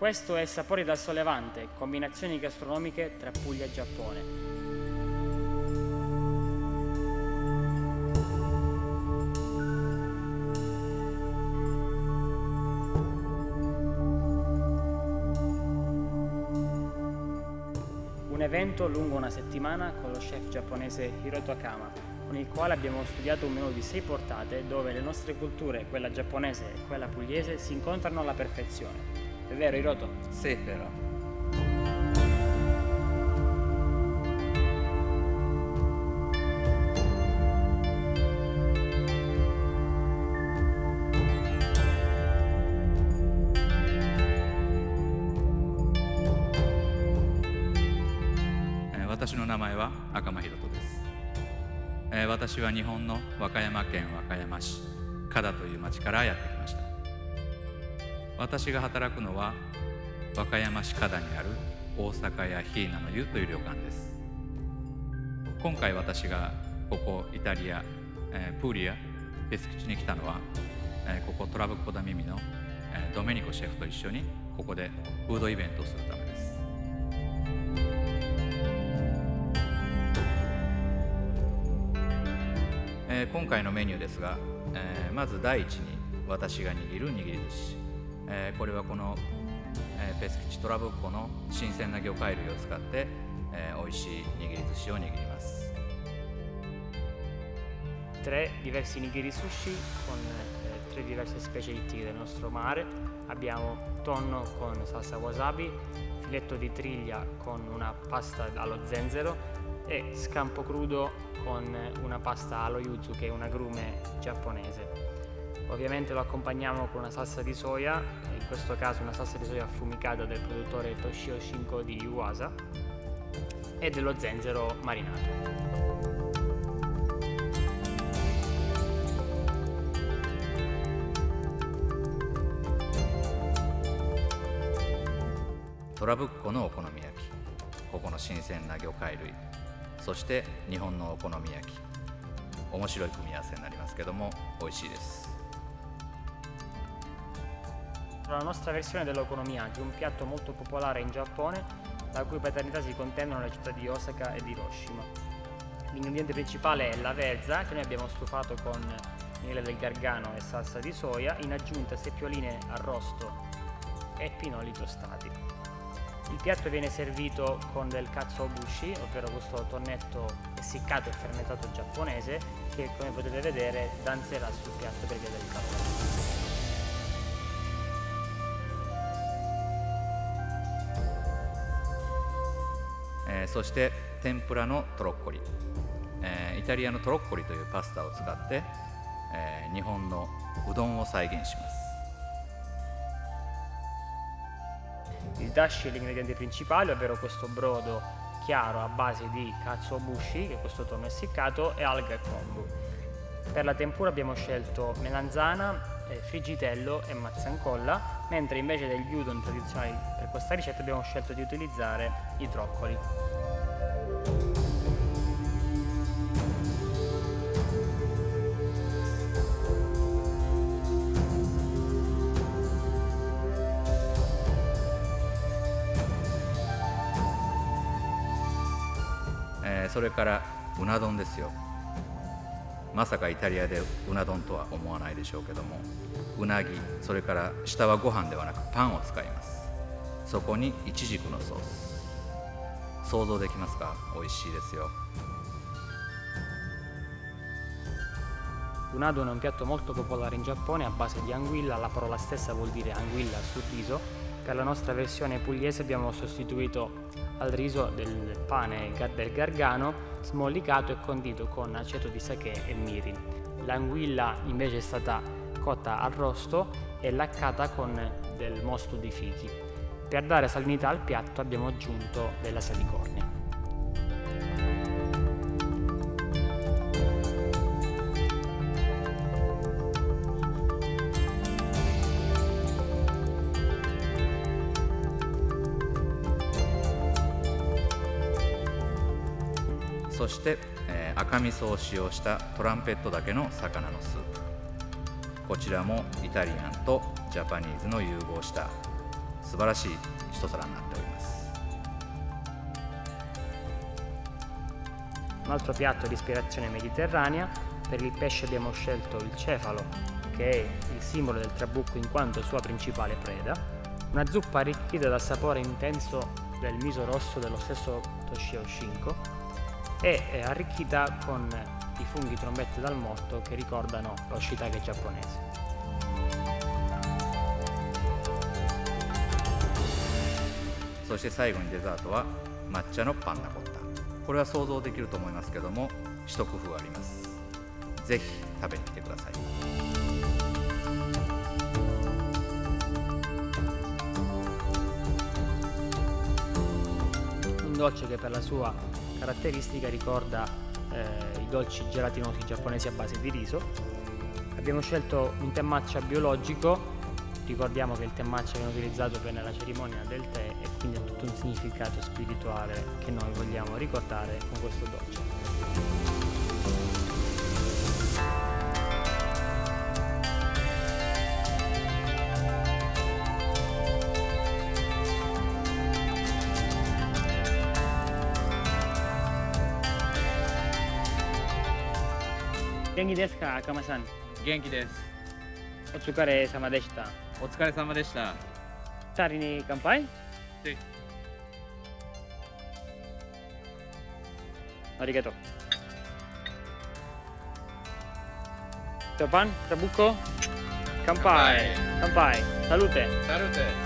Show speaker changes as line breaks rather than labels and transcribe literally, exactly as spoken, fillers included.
Questo è Sapori dal Sollevante, combinazioni gastronomiche tra Puglia e Giappone. Un evento lungo una settimana con lo chef giapponese Hiroto Akama, con il quale abbiamo studiato un menù di sei portate dove le nostre culture, quella giapponese e quella pugliese, si incontrano alla perfezione. È vero, Hiroto?
Sì, però.
Eh, 私の名前は赤間博人です。えー、私は日本の和歌山県和歌山市加田という町からやってきました。私が働くのは和歌山市加田にある大阪屋ヒーナの湯という旅館です。今回私がここイタリア、えー、プーリアペスキチに来たのは、えー、ここトラブッコダミミの、えー、ドメニコシェフと一緒にここでフードイベントをするためです。えー、今回のメニューですが、えー、まず第一に私が握る握り寿司、えー、これはこの、えー、ペスキチトラブッコの新鮮な魚介類を使って、えー、美味しい握り寿司を握ります。
Tre diversi nigiri sushi con eh, tre diverse specialità del nostro mare. Abbiamo tonno con salsa wasabi, filetto di triglia con una pasta allo zenzero e scampo crudo con una pasta allo yuzu, che è un agrume giapponese. Ovviamente lo accompagniamo con una salsa di soia, in questo caso una salsa di soia affumicata del produttore Toshio Shinko di Yuasa, e dello zenzero marinato.
トラブッコのお好み焼き、ここの新鮮な魚介類、そして日本のお好み焼き、面白い組み合わせになりますけども美味しいです。
La nostra versione dell'okonomiyaki, un piatto molto popolare in Giappone, la cui paternità si contendono le città di Osaka e di Hiroshima. L'ingrediente principale è la verza, che noi abbiamo stufato con miele del gargano e salsa di soia, in aggiunta seppioline arrosto e pinoli tostati. Il piatto viene servito con del katsuobushi, ovvero questo tonnetto essiccato e fermentato giapponese, che come potete vedere danzerà sul piatto per via del calore.
えー、そして天ぷらのトロッコリ、えー、イタリアのトロッコリというパスタを使って、えー、日本のうどんを再現します。
Il dashi è l'ingrediente principale, ovvero questo brodo chiaro a base di katsuobushi, che è questo tonno essiccato, e alga kombu. Per la tempura abbiamo scelto melanzana, eh, friggitello e mazzancolla, mentre invece degli udon tradizionali per questa ricetta abbiamo scelto di utilizzare i troccoli.
Eh, それからうな丼ですよ。まさかイタリアでうな丼とは思わないでしょうけども、うなぎ、それから下はご飯ではなくパンを使います。そこにイチジクのソース。想像できますか？美味しいですよ。
Unadon è un piatto molto popolare in Giappone a base di anguilla, la parola stessa vuol dire anguilla sul riso. Per la nostra versione pugliese abbiamo sostituito al riso del pane del gargano smollicato e condito con aceto di sake e mirin. L'anguilla invece è stata cotta al rosto e laccata con del mosto di fichi. Per dare salinità al piatto abbiamo aggiunto della salicornia.
E そして、えー、赤味噌を使用したトランペットだけの魚のスープ、こちらもイタリアンとジャパニーズの融合したス素晴らしい一皿になっております。
Un altro piatto di ispirazione mediterranea. Per il pesce abbiamo scelto il cefalo, che è il simbolo del trabucco in quanto sua principale preda. Una zuppa arricchita dal sapore intenso del miso rosso dello stesso Toshio Shinko e arricchita con i funghi trombette dal morto che ricordano lo shiitake giapponese.
そして最後にデザートは抹茶のパンナコッタ。これは想像できると思いますけども、一工夫あります。ぜひ食べに来てください。
Un dolce che per la sua caratteristica ricorda eh, i dolci gelatinosi giapponesi a base di riso. Abbiamo scelto un tè matcha biologico. Ricordiamo che il tè matcha viene utilizzato per nella cerimonia del tè e quindi ha tutto un significato spirituale che noi vogliamo ricordare con questo dolce. Genki desu ka, Akama-san?
元気です。
Otsukare sama deshita.
お疲れ様でした。
Sari ni kanpai?
で
Arigato. Topan, trabucco? Kanpai. Kanpai. Salute.
Salute.